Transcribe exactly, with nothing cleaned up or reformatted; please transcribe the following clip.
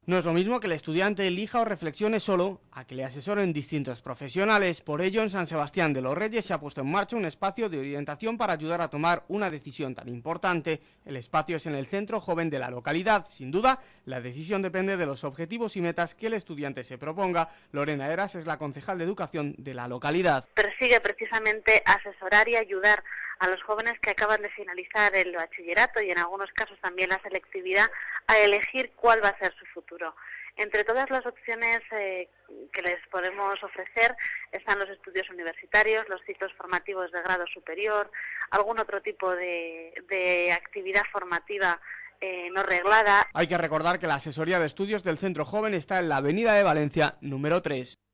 No es lo mismo que el estudiante elija o reflexione solo a que le asesoren distintos profesionales. Por ello, en San Sebastián de los Reyes se ha puesto en marcha un espacio de orientación para ayudar a tomar una decisión tan importante. El espacio es en el Centro Joven de la localidad. Sin duda, la decisión depende de los objetivos y metas que el estudiante se proponga. Lorena Eras es la concejal de Educación de la localidad. Persigue precisamente asesorar y ayudar a los jóvenes que acaban de finalizar el bachillerato y en algunos casos también la selectividad a elegir cuál va a ser su futuro. Entre todas las opciones eh, que les podemos ofrecer están los estudios universitarios, los ciclos formativos de grado superior, algún otro tipo de, de actividad formativa eh, no reglada. Hay que recordar que la asesoría de estudios del Centro Joven está en la Avenida de Valencia, número tres.